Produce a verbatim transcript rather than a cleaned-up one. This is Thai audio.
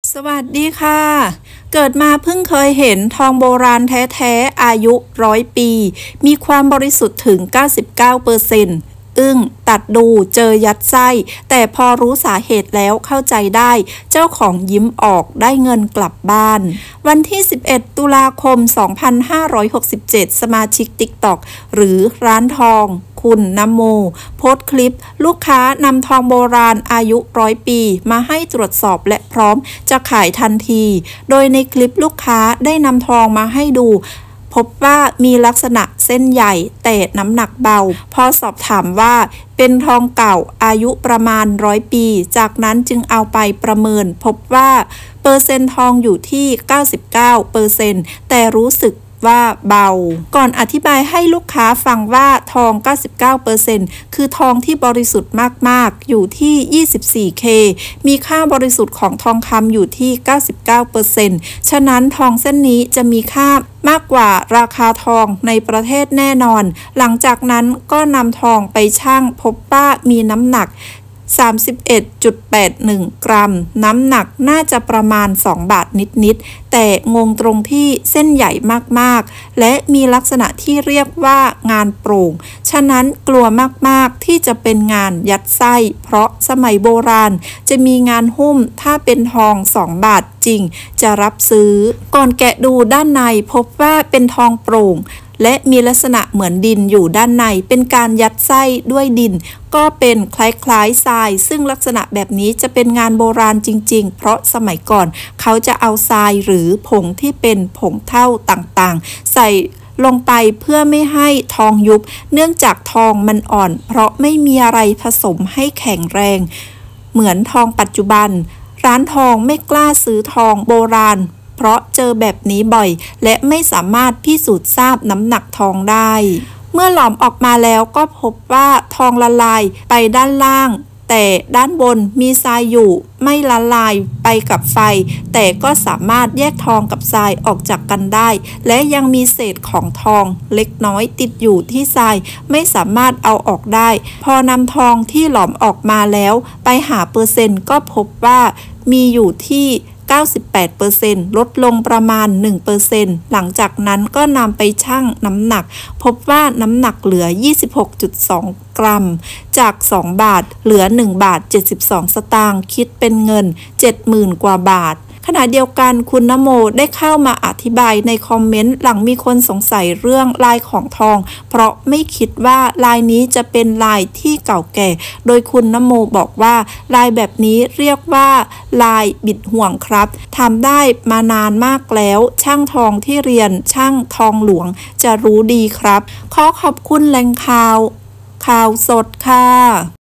สวัสดีค่ะ เกิดมาเพิ่งเคยเห็นทองโบราณแท้ๆอายุร้อยปี มีความบริสุทธิ์ถึง เก้าสิบเก้าเปอร์เซ็นต์ อึ้งตัดดูเจอยัดไส้ แต่พอรู้สาเหตุแล้วเข้าใจได้ เจ้าของยิ้มออกได้เงินกลับบ้าน วันที่ สิบเอ็ด ตุลาคม สองพันห้าร้อยหกสิบเจ็ด สมาชิก ติ๊กต็อก หรือร้านทอง คุณนโม โพสต์คลิป ลูกค้านำทองโบราณอายุร้อยปีมาให้ตรวจสอบและพร้อมจะขายทันที โดยในคลิปลูกค้าได้นำทองมาให้ดู พบว่ามีลักษณะเส้นใหญ่แต่น้ำหนักเบา พอสอบถามว่าเป็นทองเก่าอายุประมาณร้อยปี จากนั้นจึงเอาไปประเมิน พบว่าเปอร์เซ็นต์ทองอยู่ที่ เก้าสิบเก้าเปอร์เซ็นต์ แต่รู้สึกว่าเบา ก่อนอธิบายให้ลูกค้าฟังว่าทอง เก้าสิบเก้าเปอร์เซ็นต์ คือทองที่บริสุทธิ์มากๆ อยู่ที่ ยี่สิบสี่เค มีค่าบริสุทธิ์ของทองคำอยู่ที่ เก้าสิบเก้าเปอร์เซ็นต์ ฉะนั้นทองเส้นนี้จะมีค่ามากกว่าราคาทองในประเทศแน่นอน หลังจากนั้นก็นำทองไปชั่งพบว่ามีน้ำหนักสามสิบเอ็ดจุดแปดหนึ่ง กรัม น้ำหนักน่าจะประมาณสองบาทนิดๆ แต่งงตรงที่เส้นใหญ่มากๆ และมีลักษณะที่เรียกว่างานโปร่ง ฉะนั้นกลัวมากๆที่จะเป็นงานยัดไส้ เพราะสมัยโบราณจะมีงานหุ้มถ้าเป็นทองสองบาทจริงจะรับซื้อ ก่อนแกะดูด้านในพบว่าเป็นทองโปร่งและมีลักษณะเหมือนดินอยู่ด้านในเป็นการยัดไส้ด้วยดินก็เป็นคล้ายๆทรายซึ่งลักษณะแบบนี้จะเป็นงานโบราณจริงๆเพราะสมัยก่อนเขาจะเอาทรายหรือผงที่เป็นผงเท่าต่างๆใส่ลงไปเพื่อไม่ให้ทองยุบเนื่องจากทองมันอ่อนเพราะไม่มีอะไรผสมให้แข็งแรงเหมือนทองปัจจุบันร้านทองไม่กล้าซื้อทองโบราณเพราะเจอแบบนี้บ่อยและไม่สามารถพิสูจน์ทราบน้ำหนักทองได้ เมื่อหลอมออกมาแล้วก็พบว่าทองละลายไปด้านล่างแต่ด้านบนมีทรายอยู่ไม่ละลายไปกับไฟแต่ก็สามารถแยกทองกับทรายออกจากกันได้และยังมีเศษของทองเล็กน้อยติดอยู่ที่ทรายไม่สามารถเอาออกได้พอนำทองที่หลอมออกมาแล้วไปหาเปอร์เซ็นต์ก็พบว่ามีอยู่ที่เก้าสิบแปดเปอร์เซ็นต์ ลดลงประมาณ หนึ่งเปอร์เซ็นต์ หลังจากนั้นก็นำไปชั่งน้ำหนักพบว่าน้ำหนักเหลือ ยี่สิบหกจุดสอง กรัมจากสองบาทเหลือหนึ่งบาทเจ็ดสิบสองสตางค์คิดเป็นเงิน เจ็ดหมื่น กว่าบาทขณะเดียวกันคุณนโมได้เข้ามาอธิบายในคอมเมนต์หลังมีคนสงสัยเรื่องลายของทองเพราะไม่คิดว่าลายนี้จะเป็นลายที่เก่าแก่โดยคุณนโมบอกว่าลายแบบนี้เรียกว่าลายบิดห่วงครับทำได้มานานมากแล้วช่างทองที่เรียนช่างทองหลวงจะรู้ดีครับขอขอบคุณแหล่งข่าวข่าวสดค่ะ